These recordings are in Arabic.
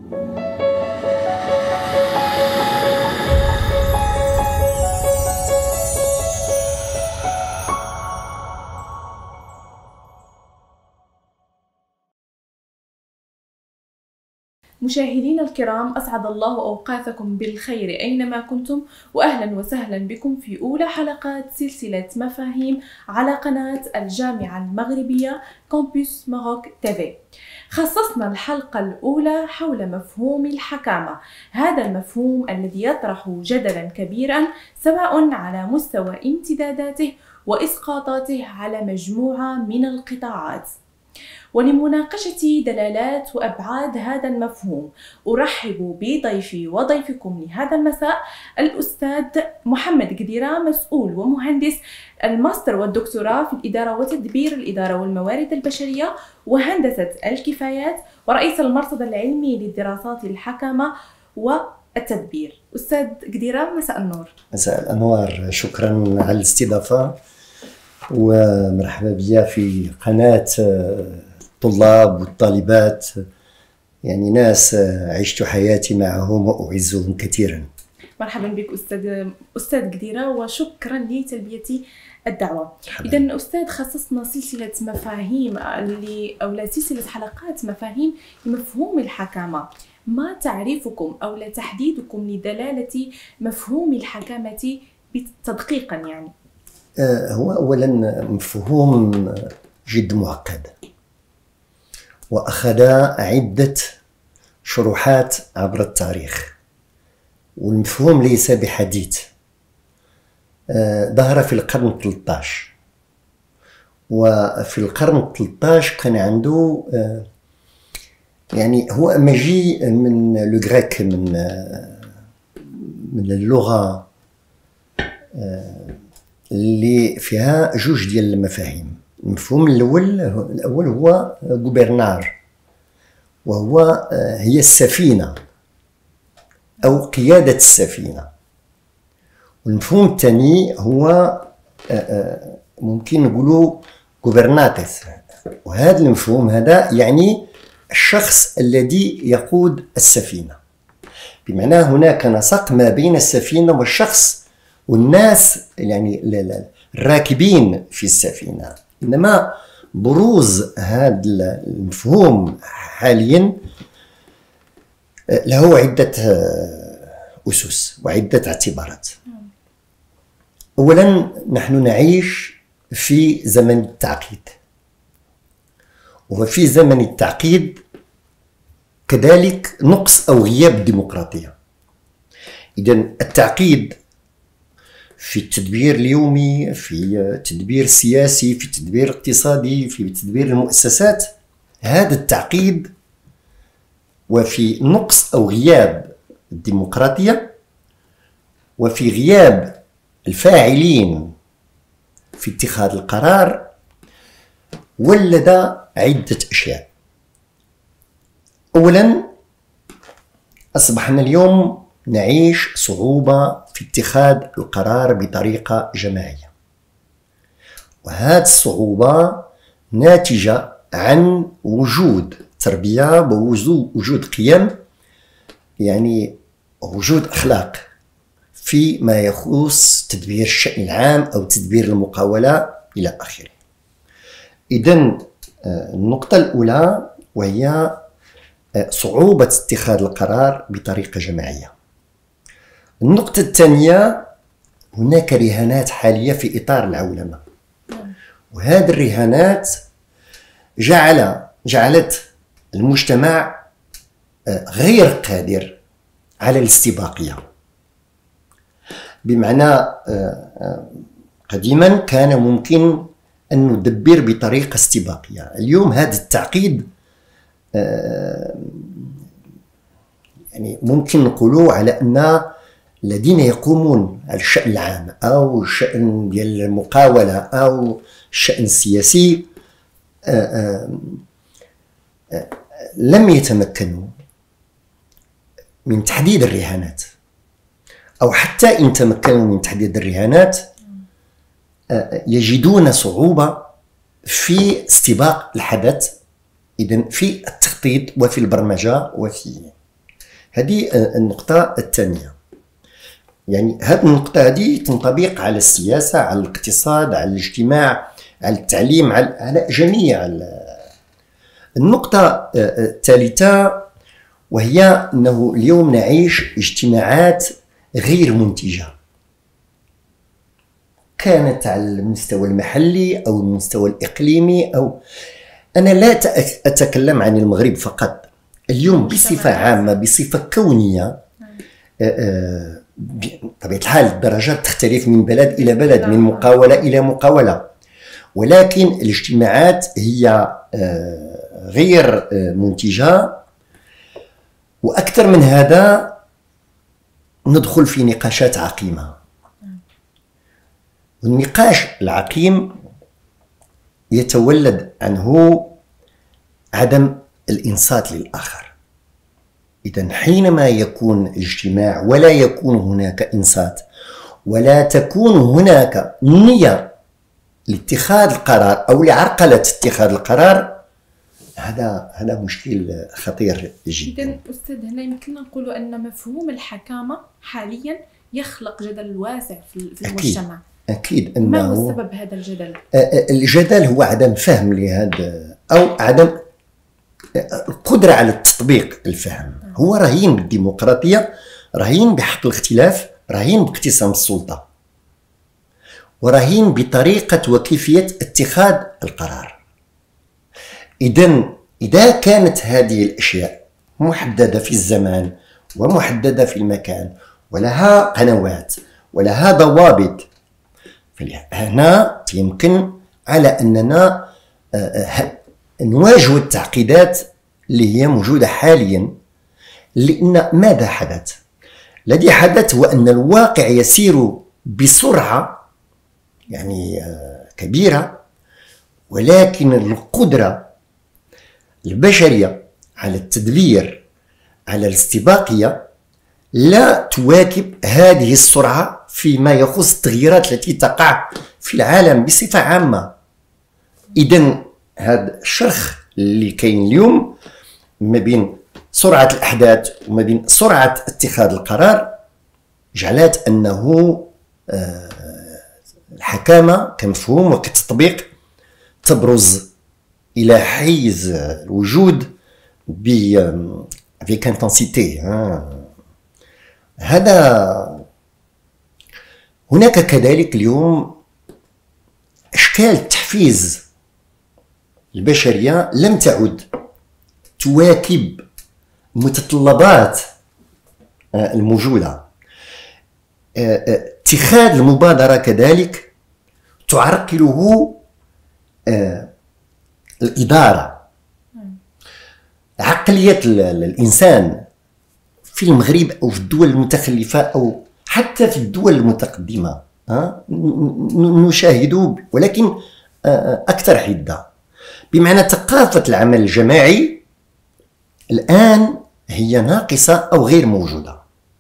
مشاهدينا الكرام، أسعد الله أوقاتكم بالخير أينما كنتم، وأهلا وسهلا بكم في أولى حلقات سلسلة مفاهيم على قناة الجامعة المغربية كامبوس ماروك تيفي. خصصنا الحلقة الأولى حول مفهوم الحكامة، هذا المفهوم الذي يطرح جدلا كبيرا سواء على مستوى امتداداته وإسقاطاته على مجموعة من القطاعات. ولمناقشة دلالات وأبعاد هذا المفهوم أرحب بضيفي وضيفكم لهذا المساء الأستاذ محمد قديرة، مسؤول ومهندس الماستر والدكتوراه في الإدارة وتدبير الإدارة والموارد البشرية وهندسة الكفايات، ورئيس المرصد العلمي للدراسات الحكامة والتدبير. أستاذ قديرة، مساء النور. مساء الأنوار، شكرا على الاستضافة ومرحبا بيا في قناة الطلاب والطالبات، يعني ناس عشت حياتي معهم وأعزهم كثيرا. مرحبا بك أستاذ قديرة، وشكرا لتلبية الدعوة. إذا أستاذ، خصصنا سلسلة مفاهيم أو سلسلة حلقات مفاهيم لمفهوم الحكامة. ما تعريفكم أو تحديدكم لدلالة مفهوم الحكامة تدقيقا؟ يعني هو أولا مفهوم جد معقد وأخذ عدة شروحات عبر التاريخ، والمفهوم ليس بحديث، ظهر في القرن 13، وفي القرن 13 كان عنده يعني هو مجيء من الغريك، من اللغة اللي فيها جوج ديال المفاهيم. المفهوم الأول هو غوبرنار، وهو هي السفينة أو قيادة السفينة. والمفهوم الثاني هو ممكن نقولوا غوبرناتيس، وهذا المفهوم هذا يعني الشخص الذي يقود السفينة، بمعنى هناك نسق ما بين السفينة والشخص والناس، يعني الراكبين في السفينة. إنما بروز هذا المفهوم حاليا له عدة أسس وعدة اعتبارات. أولا، نحن نعيش في زمن التعقيد، وفي زمن التعقيد كذلك نقص أو غياب الديمقراطية. إذن التعقيد في التدبير اليومي، في التدبير السياسي، في التدبير الاقتصادي، في تدبير المؤسسات، هذا التعقيد وفي نقص أو غياب الديمقراطية وفي غياب الفاعلين في اتخاذ القرار ولد عدة أشياء. أولا، أصبحنا اليوم نعيش صعوبة في اتخاذ القرار بطريقة جماعية، وهذه الصعوبة ناتجة عن وجود تربية ووجود قيم، يعني وجود أخلاق فيما يخص تدبير الشأن العام أو تدبير المقاولة إلى آخره. إذن النقطة الأولى وهي صعوبة اتخاذ القرار بطريقة جماعية. النقطة الثانية، هناك رهانات حالية في إطار العولمة، وهذه الرهانات جعلت المجتمع غير قادر على الاستباقية. بمعنى قديما كان ممكن أن ندبر بطريقة استباقية، اليوم هذا التعقيد يعني ممكن نقولوا على أن الذين يقومون على الشأن العام أو الشأن ديال المقاولة أو الشأن السياسي لم يتمكنوا من تحديد الرهانات، أو حتى إن تمكنوا من تحديد الرهانات يجدون صعوبة في استباق الحدث، إذن في التخطيط وفي البرمجة وفي هذه النقطة الثانية. يعني هذه النقطة هذه تنطبق على السياسة، على الاقتصاد، على الاجتماع، على التعليم، على جميع. النقطة الثالثة وهي أنه اليوم نعيش اجتماعات غير منتجة، كانت على المستوى المحلي أو المستوى الإقليمي. أو أنا لا أتكلم عن المغرب فقط، اليوم بصفة عامة، بصفة كونية. بطبيعة الحال الدرجات تختلف من بلد إلى بلد، من مقاولة إلى مقاولة، ولكن الاجتماعات هي غير منتجة. وأكثر من هذا ندخل في نقاشات عقيمة، والنقاش العقيم يتولد عنه عدم الإنصات للآخر. إذن حينما يكون الاجتماع ولا يكون هناك إنصات ولا تكون هناك نية لاتخاذ القرار أو لعرقلة اتخاذ القرار، هذا مشكل خطير جدا. إذن أستاذ هنا يمكننا نقول أن مفهوم الحكامة حاليا يخلق جدل واسع في المجتمع. أكيد. ما هو سبب هذا الجدل؟ الجدل هو عدم فهم لهذا، أو عدم القدرة على التطبيق الفهم. هو رهين بالديمقراطية، رهين بحق الاختلاف، رهين باقتسام السلطة، ورهين بطريقة وكيفية اتخاذ القرار. إذا كانت هذه الأشياء محددة في الزمان ومحددة في المكان ولها قنوات ولها ضوابط، فهنا يمكن على أننا نواجه التعقيدات اللي هي موجودة حاليا. لأن ماذا حدث؟ الذي حدث هو أن الواقع يسير بسرعة يعني كبيرة، ولكن القدرة البشرية على التدبير، على الاستباقية، لا تواكب هذه السرعة فيما يخص التغييرات التي تقع في العالم بصفة عامة. إذن هذا الشرخ اللي كاين اليوم ما بين سرعة الأحداث وما بين سرعة اتخاذ القرار جعلت أنه الحكامة كمفهوم وكتطبيق تبرز إلى حيز الوجود avec intensité. هذا هناك كذلك اليوم أشكال تحفيز البشرية لم تعد تواكب متطلبات الموجودة. اتخاذ المبادرة كذلك تعرقله الإدارة. عقلية الإنسان في المغرب أو في الدول المتخلفة أو حتى في الدول المتقدمة نشاهد، ولكن أكثر حدة، بمعنى ثقافة العمل الجماعي الآن هي ناقصة أو غير موجودة.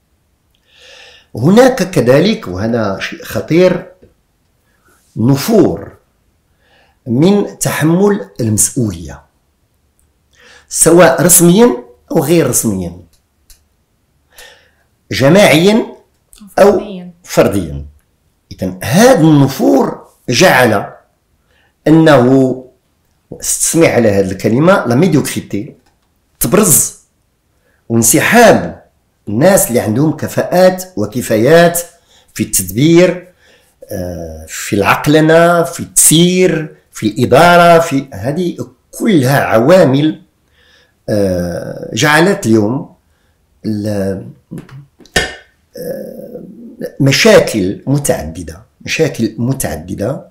هناك كذلك، وهذا شيء خطير، نفور من تحمل المسؤولية سواء رسميا أو غير رسميا، جماعيا أو فرديا. إذن هذا النفور جعل أنه، استسمع على هذه الكلمة، لا ميديوكريتي، تبرز، وانسحاب الناس اللي عندهم كفاءات وكفايات في التدبير، في العقلنة، في التسيير، في الإدارة، في هذه كلها عوامل جعلت اليوم مشاكل متعددة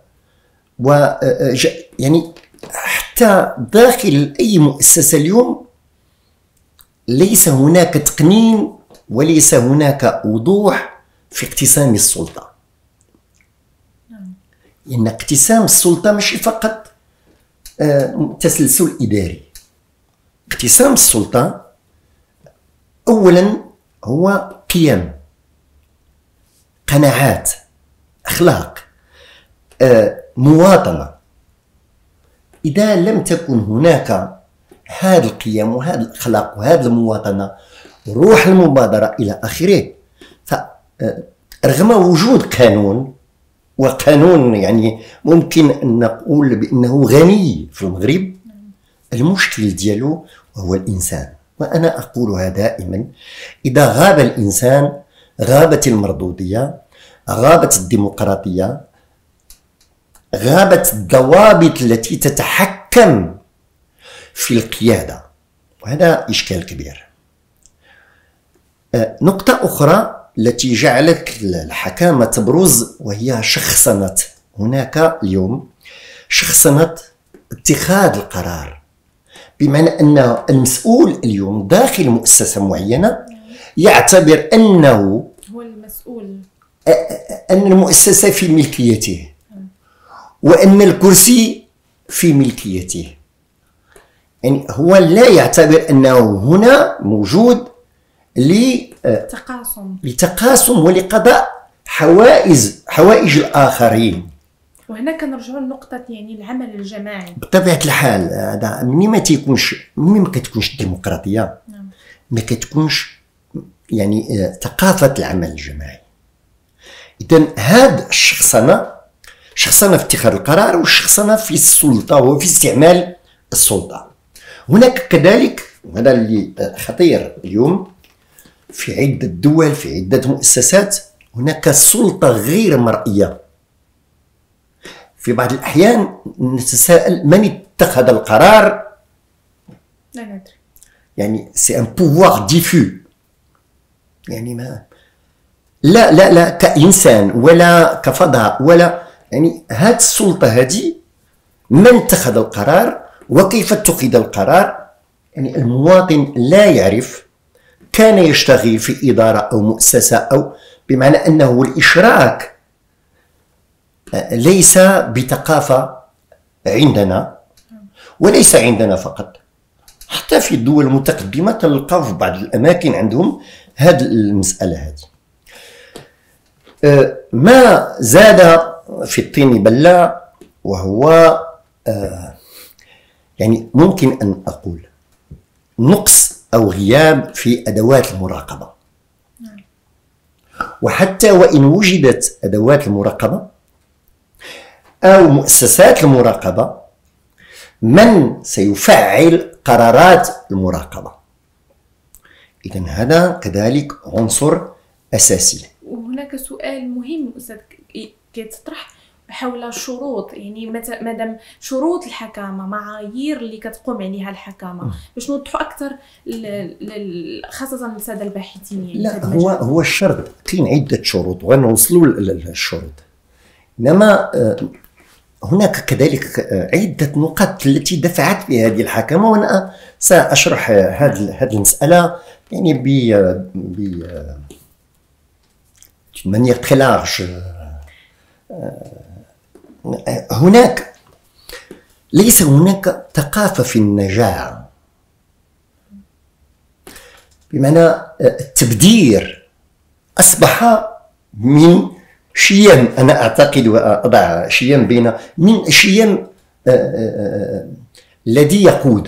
يعني حتى داخل أي مؤسسة اليوم ليس هناك تقنين وليس هناك وضوح في اقتسام السلطة. إن اقتسام السلطة مش فقط تسلسل إداري. اقتسام السلطة أولا هو قيم، قناعات، أخلاق، مواطنة. إذا لم تكن هناك هذه القيم وهذه الأخلاق وهذه المواطنة روح المبادرة إلى آخره. فرغم وجود قانون، وقانون يعني ممكن أن نقول بأنه غني في المغرب، المشكل ديالو هو الإنسان. وأنا أقولها دائما: إذا غاب الإنسان غابت المردودية، غابت الديمقراطية، غابت الضوابط التي تتحكم في القيادة، وهذا إشكال كبير. نقطة أخرى التي جعلت الحكامة تبرز وهي شخصنة. هناك اليوم شخصنة اتخاذ القرار، بمعنى أن المسؤول اليوم داخل مؤسسة معينة يعتبر أنه هو المسؤول، أن المؤسسة في ملكيته، وأن الكرسي في ملكيته. يعني هو لا يعتبر أنه هنا موجود لتقاسم ولقضاء حوائج الآخرين. وهنا كنرجعوا لنقطة يعني العمل الجماعي. بطبيعة الحال هذا ملي ما كتكونش الديمقراطية، ما كتكونش يعني ثقافة العمل الجماعي. إذن هاد الشخصنة في اتخاذ القرار، والشخصنة في السلطة وفي استعمال السلطة. هناك كذلك، وهذا اللي خطير اليوم في عدة دول، في عدة مؤسسات، هناك سلطة غير مرئية. في بعض الأحيان نتساءل من اتخذ القرار؟ لا ندري. يعني سي ان بوفوار ديفو، يعني ما لا كإنسان ولا كفضاء ولا، يعني هاد السلطة هذه من اتخذ القرار وكيف اتخذ القرار؟ يعني المواطن لا يعرف. كان يشتغل في إدارة أو مؤسسة، أو بمعنى أنه الإشراك ليس بثقافة عندنا، وليس عندنا فقط، حتى في الدول المتقدمة تلقى في بعض الأماكن عندهم هذه المسألة هذه. ما زاد في الطين بلة، وهو يعني ممكن أن أقول نقص أو غياب في أدوات المراقبة. وحتى وإن وجدت أدوات المراقبة أو مؤسسات المراقبة، من سيفعل قرارات المراقبة؟ إذن هذا كذلك عنصر أساسي. وهناك سؤال مهم أستاذ كيتطرح حول الشروط، يعني مادام شروط الحكامه، معايير اللي كتقوم عليها الحكامه، باش نوضحوا اكثر خاصه للساده الباحثين. يعني لا، هو الشرط كاين عده شروط وغنوصلوا للشروط، انما هناك كذلك عده نقاط التي دفعت لهذه الحكامه، وانا ساشرح هذه المساله يعني ب manière très large. ليس هناك ثقافة في النجاح، بمعنى التبذير أصبح من شيم، أنا أعتقد وأضع شيم بين من شيم الذي يقود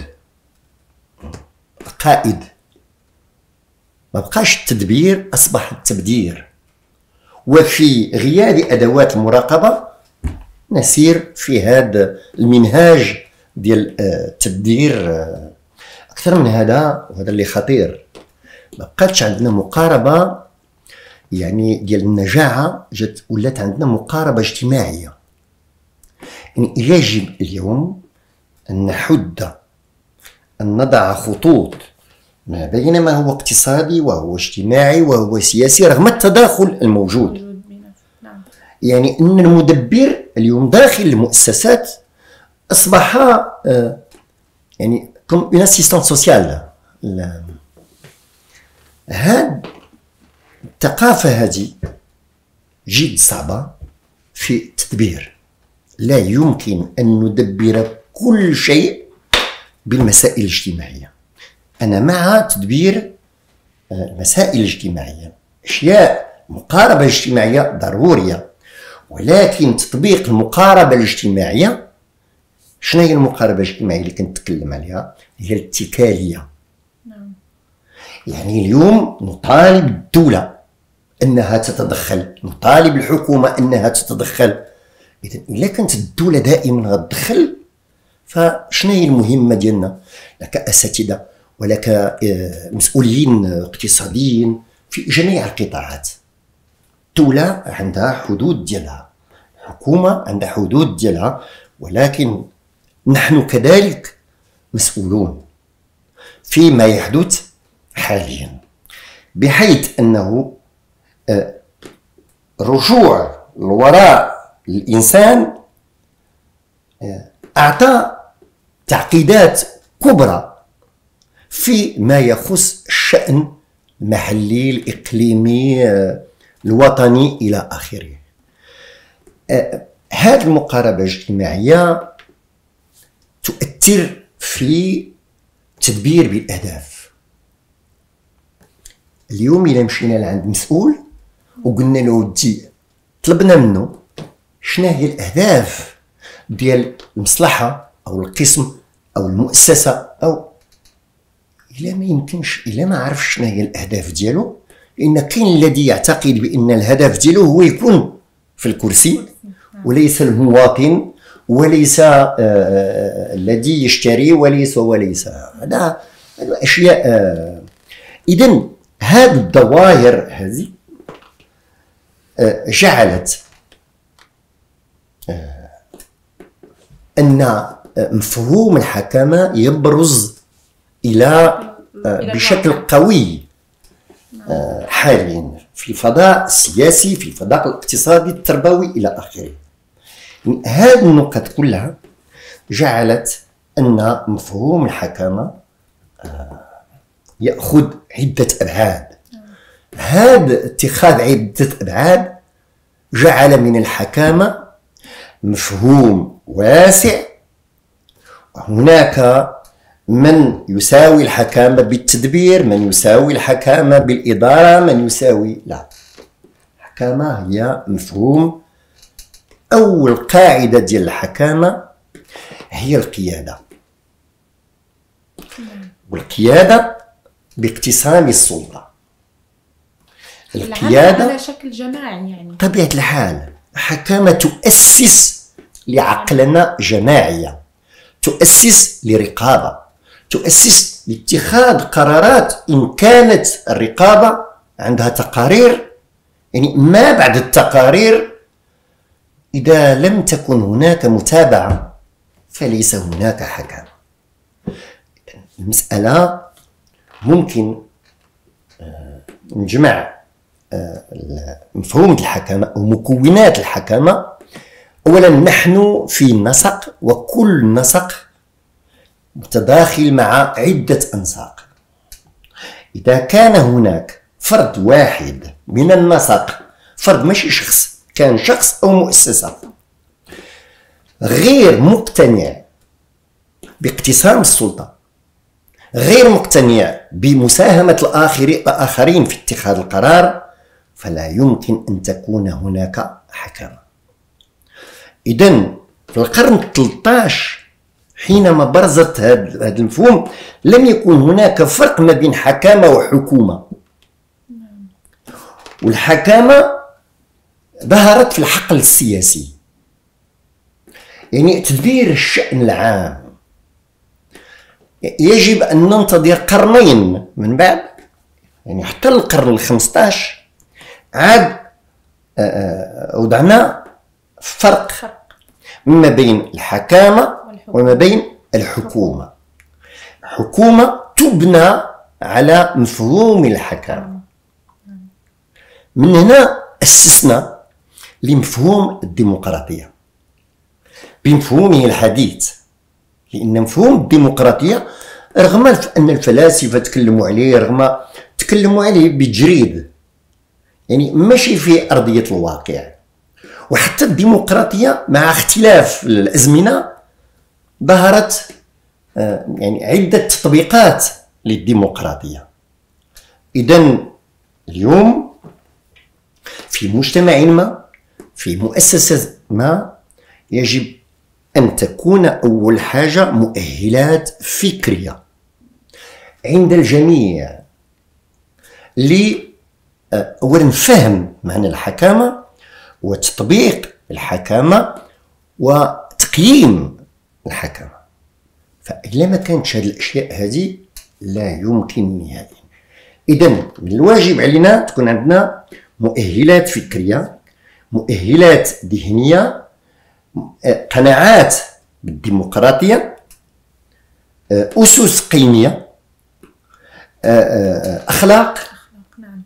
القائد. ما بقاش التدبير، أصبح التبذير. وفي غياب أدوات المراقبة نسير في هذا المنهاج ديال التبذير. أكثر من هذا، وهذا اللي خطير، ما بقاتش عندنا مقاربة يعني ديال النجاعة، ولات عندنا مقاربة اجتماعية. يعني يجب اليوم أن نحد، أن نضع خطوط ما بين ما هو اقتصادي وهو اجتماعي وهو سياسي، رغم التداخل الموجود. يعني أن المدبر اليوم داخل المؤسسات أصبح يعني كم اون اسيستانت سوسيال. هاد الثقافة هذه جد صعبة في التدبير. لا يمكن أن ندبر كل شيء بالمسائل الاجتماعية. أنا مع تدبير المسائل الاجتماعية، أشياء مقاربة اجتماعية ضرورية، ولكن تطبيق المقاربة الاجتماعية، شنو هي المقاربة الاجتماعية اللي كنتكلم عليها؟ هي الاتكالية. يعني اليوم نطالب الدولة أنها تتدخل، نطالب الحكومة أنها تتدخل. إذا إلا كانت الدولة دائما غتدخل، فشنو هي المهمة ديالنا كأساتذة ولا كمسؤولين اقتصاديين في جميع القطاعات؟ الدولة عندها حدود ديالها، الحكومة عندها حدود ديالها، ولكن نحن كذلك مسؤولون فيما يحدث حاليا، بحيث أنه رجوع الوراء الإنسان أعطى تعقيدات كبرى فيما يخص الشأن المحلي الإقليمي الوطني إلى آخره. هذه المقاربة الاجتماعية تؤثر في تدبير بالأهداف. اليوم إلا مشينا لعند مسؤول وقلنا له ودي، طلبنا منه شنو هي الأهداف ديال المصلحة أو القسم أو المؤسسة، أو إلا ما يمكنش، إلا ما عرفش شنو هي الأهداف ديالو، لأن كاين الذي يعتقد بأن الهدف ديالو هو يكون في الكرسي وليس المواطن، وليس الذي يشتري، وليس هذا أشياء. إذن هذه الظواهر هذه جعلت أن مفهوم الحكامة يبرز إلى بشكل قوي حاليا في الفضاء السياسي، في الفضاء الاقتصادي التربوي إلى آخره. هذه النقط كلها جعلت أن مفهوم الحكامة يأخذ عدة أبعاد. هذا اتخاذ عدة أبعاد جعل من الحكامة مفهوم واسع. هناك من يساوي الحكامة بالتدبير، من يساوي الحكامة بالإدارة، من يساوي، لا، الحكامة هي مفهوم. أول قاعدة ديال الحكامة هي القيادة، والقيادة باقتسام السلطة. القيادة على شكل جماعي، يعني طبيعة الحال الحكامة تؤسس لعقلنة جماعية، تؤسس لرقابة، تؤسس لاتخاذ قرارات إن كانت الرقابة عندها تقارير. يعني ما بعد التقارير إذا لم تكن هناك متابعة فليس هناك حكامة. المسألة ممكن نجمع مفهوم الحكامة ومكونات الحكامة. أولا نحن في نسق، وكل نسق متداخل مع عدة أنساق. إذا كان هناك فرد واحد من النسق، فرد ماشي شخص، كان شخص أو مؤسسة غير مقتنع باقتسام السلطة، غير مقتنع بمساهمة الآخرين في اتخاذ القرار، فلا يمكن أن تكون هناك حكامة. إذن في القرن 13 حينما برزت هذا المفهوم لم يكن هناك فرق ما بين حكامة وحكومة. والحكامة ظهرت في الحقل السياسي، يعني تدبير الشأن العام. يجب أن ننتظر قرنين من بعد، يعني حتى القرن ال15 عاد وضعنا فرق ما بين الحكامة وما بين الحكومة. الحكومة تبنى على مفهوم الحكامة. من هنا أسسنا لمفهوم الديمقراطية بمفهومه الحديث، لأن مفهوم الديمقراطية رغم أن الفلاسفة تكلموا عليه، رغم تكلموا عليه بتجريد، يعني ماشي في أرضية الواقع. وحتى الديمقراطية مع اختلاف الأزمنة ظهرت يعني عدة تطبيقات للديمقراطية. إذن اليوم في مجتمع ما، في مؤسسة ما، يجب أن تكون أول حاجة مؤهلات فكرية عند الجميع أولا فهم معنى الحكامة وتطبيق الحكامة وتقييم الحكامة. فإلا ما كانتش هذه الأشياء هذه لا يمكن نهائيا. إذا من الواجب علينا تكون عندنا مؤهلات فكرية، مؤهلات ذهنية، قناعات بالديمقراطية، أسس قيمية، أخلاق. نعم.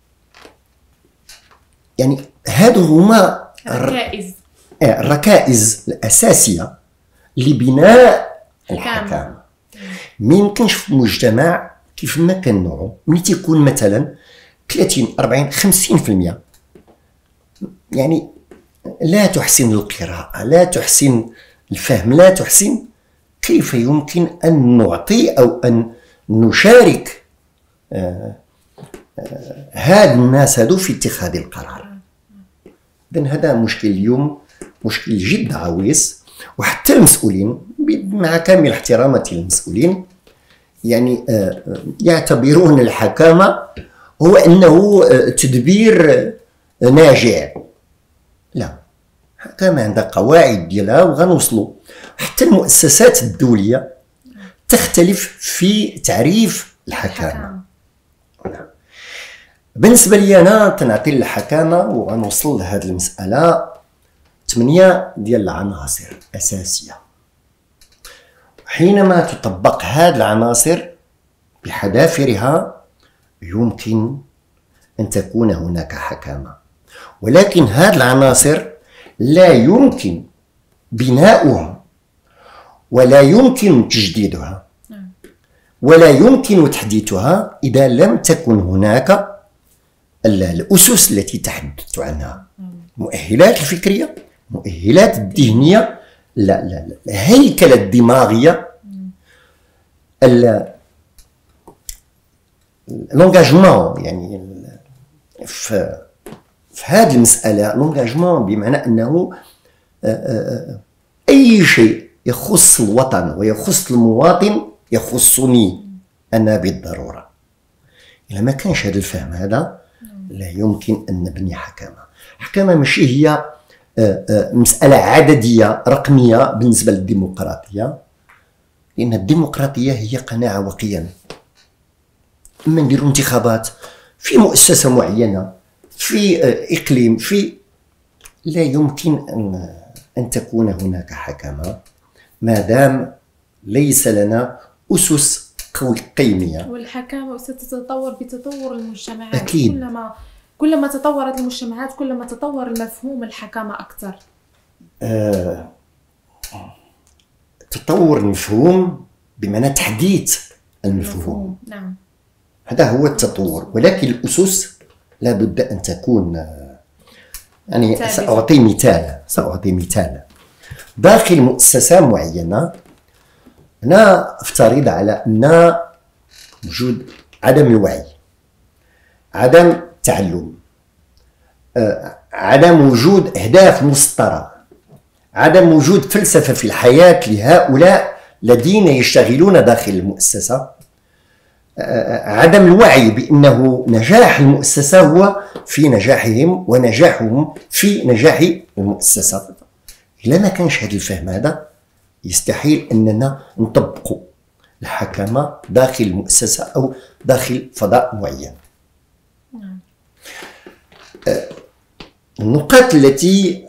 يعني هادو هما الركائز الأساسية لبناء الحكامة. ما يمكنش في مجتمع كيف ما كان نوعه ملي تيكون مثلا 30 40 50% يعني لا تحسن القراءة، لا تحسن الفهم، لا تحسن، كيف يمكن أن نعطي أو أن نشارك هاد الناس هادو في اتخاذ القرار؟ إذن هذا مشكل اليوم، مشكل جد عويص. وحتى المسؤولين مع كامل احتراماتي للمسؤولين يعني يعتبرون الحكامة هو أنه تدبير ناجع. لا، الحكامة عندها قواعد ديالها وغنوصلوا. حتى المؤسسات الدولية تختلف في تعريف الحكامة. بالنسبة لي أنا تنعطي الحكامة وغنوصل لهذه المسألة 8 ديال العناصر أساسية. حينما تطبق هذه العناصر بحذافيرها يمكن أن تكون هناك حكامة. ولكن هذه العناصر لا يمكن بناؤها ولا يمكن تجديدها ولا يمكن تحديثها إذا لم تكن هناك الأسس التي تحدثت عنها، المؤهلات الفكرية، المؤهلات الذهنية، لا الهيكلة الدماغية، لونجاجمون. يعني في هذه المسألة لونجاجمون بمعنى أنه أي شيء يخص الوطن ويخص المواطن يخصني أنا بالضرورة. إذا ما كانش هذا الفهم هذا لا يمكن أن نبني حكامة. حكامة ماشي هي مسألة عددية رقمية بالنسبة للديمقراطية، لأن الديمقراطية هي قناعة وقيم. أما نديروا انتخابات في مؤسسة معينة في إقليم لا يمكن أن تكون هناك حكامة ما دام ليس لنا أسس قيمية. والحكامة ستتطور بتطور المجتمعات. أكيد. كلما تطورت المجتمعات كلما تطور المفهوم الحكامة أكثر. تطور المفهوم بمعنى تحديث المفهوم. نعم. هذا هو التطور. ولكن الأسس لا بد أن تكون يعني سأعطي مثال داخل مؤسسة معينة. أنا أفترض على أن وجود عدم الوعي، عدم التعلم، عدم وجود أهداف مسطرة، عدم وجود فلسفة في الحياة لهؤلاء الذين يشتغلون داخل المؤسسة، عدم الوعي بأنه نجاح المؤسسة هو في نجاحهم ونجاحهم في نجاح المؤسسة. إذا ما كانش هذا الفهم هذا يستحيل أننا نطبق الحكامة داخل المؤسسة أو داخل فضاء معين. النقاط التي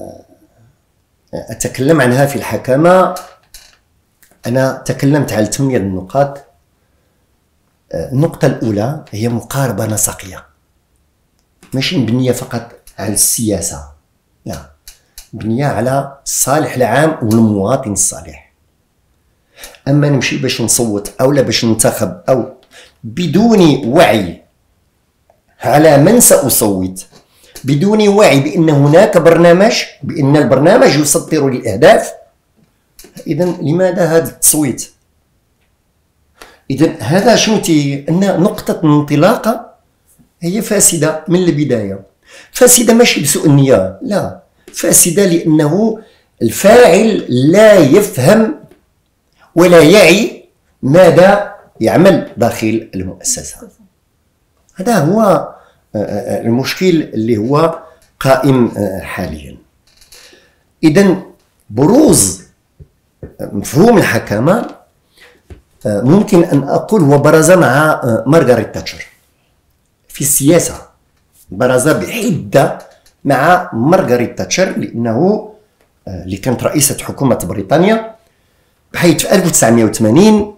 أتكلم عنها في الحكامة، أنا تكلمت على 8 النقاط. النقطة الأولى هي مقاربة نسقية، ماشي مبنية فقط على السياسة، لا، مبنية على الصالح العام والمواطن الصالح. أما نمشي باش نصوت أو لا باش ننتخب أو بدون وعي على من سأصوت، بدون وعي بأن هناك برنامج، بأن البرنامج يسطر للأهداف، إذا لماذا هذا التصويت؟ إذا هذا شنو أن نقطة الانطلاقة هي فاسدة من البداية. فاسدة ماشي بسوء النية، لا، فاسدة لأنه الفاعل لا يفهم ولا يعي ماذا يعمل داخل المؤسسة. هذا هو المشكل اللي هو قائم حاليا. إذا بروز مفهوم الحكامة ممكن أن أقول هو برز مع مارغريت تاتشر في السياسة، برز بحدة مع مارغريت تاتشر، لأنه اللي كانت رئيسة حكومة بريطانيا، بحيث في 1980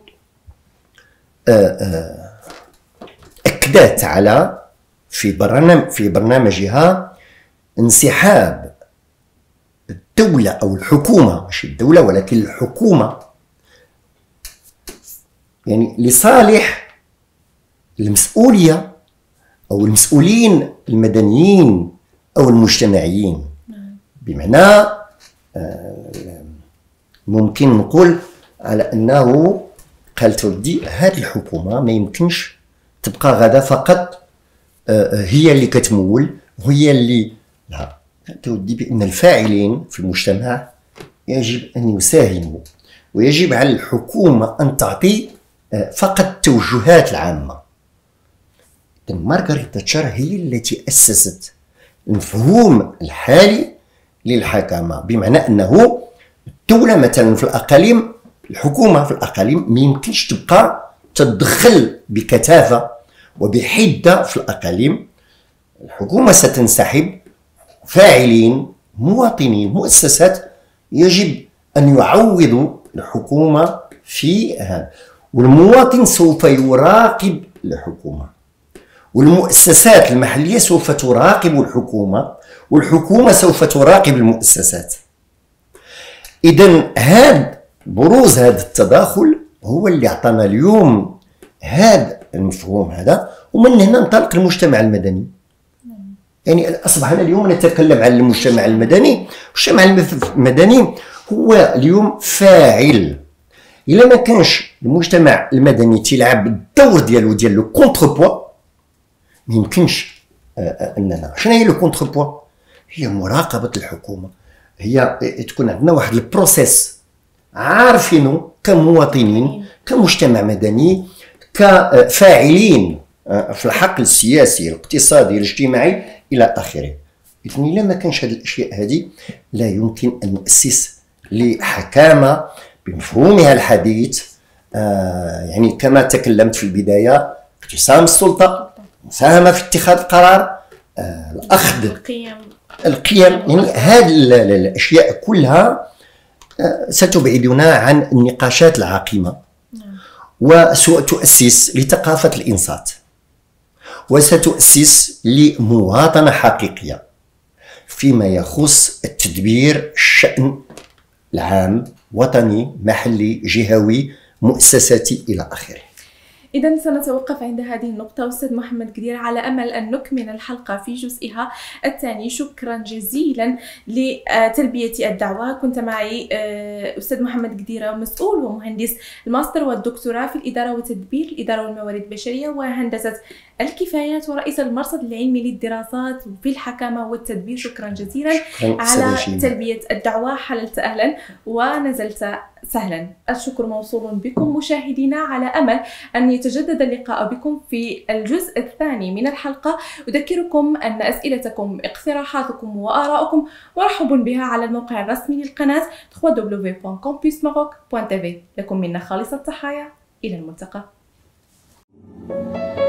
أكدت على في برنامجها انسحاب الدولة أو الحكومة، مش الدولة ولكن الحكومة، يعني لصالح المسؤولية أو المسؤولين المدنيين أو المجتمعيين. بمعنى ممكن نقول على أنه قالت ودي هذه الحكومة ما يمكنش تبقى غدا فقط هي اللي كتمول وهي اللي لا، تودي بأن الفاعلين في المجتمع يجب أن يساهموا، ويجب على الحكومة أن تعطي فقط التوجهات العامة. مارغريت تاتشر هي التي أسست المفهوم الحالي للحكامة، بمعنى أنه الدولة مثلا في الأقاليم، الحكومة في الأقاليم ما يمكنش تبقى تدخل بكثافة وبحدة في الأقاليم. الحكومة ستنسحب، فاعلين مواطنين مؤسسات يجب أن يعوضوا الحكومة في هذا، والمواطن سوف يراقب الحكومة، والمؤسسات المحلية سوف تراقب الحكومة، والحكومة سوف تراقب المؤسسات. إذن بروز هذا التداخل هو اللي أعطانا اليوم هذا المفهوم هذا، ومن هنا انطلق المجتمع المدني. يعني أصبحنا اليوم نتكلم عن المجتمع المدني. المجتمع المدني هو اليوم فاعل. إلا ما كانش المجتمع المدني تلعب الدور ديال لو كونتر بوا، ما يمكنش أننا. شنو هي لو كونتر بوا؟ هي مراقبة الحكومة، هي تكون عندنا واحد البروسيس عارفينه كمواطنين، كمجتمع مدني، كفاعلين في الحقل السياسي الاقتصادي الاجتماعي إلى آخره. إذن إلا ما كانش هذه الأشياء هذه لا يمكن أن نؤسس لحكامة بمفهومها الحديث. يعني كما تكلمت في البداية، اقتسام السلطة، مساهمة في اتخاذ القرار، الأخذ القيم، يعني هذه الأشياء كلها ستبعدنا عن النقاشات العاقمة، وستؤسس لثقافة الإنصات، وستؤسس لمواطنة حقيقية فيما يخص التدبير الشأن العام، وطني، محلي، جهوي، مؤسساتي إلى آخره. إذا سنتوقف عند هذه النقطة أستاذ محمد قدير، على أمل أن نكمل الحلقة في جزئها الثاني. شكرا جزيلا لتلبية الدعوة. كنت معي أستاذ محمد قدير، مسؤول ومهندس الماستر والدكتوراه في الإدارة والتدبير، الإدارة والموارد البشرية وهندسة الكفايات، ورئيس المرصد العلمي للدراسات في الحكامة والتدبير. شكرا جزيلا على تلبية الدعوة. حللت أهلا ونزلت سهلا. الشكر موصول بكم مشاهدينا، على أمل أن يتجدد اللقاء بكم في الجزء الثاني من الحلقة. أذكركم أن أسئلتكم، اقتراحاتكم وآراءكم مرحب بها على الموقع الرسمي للقناة www.campusmaroc.tv. لكم منا خالص التحايا، إلى الملتقى.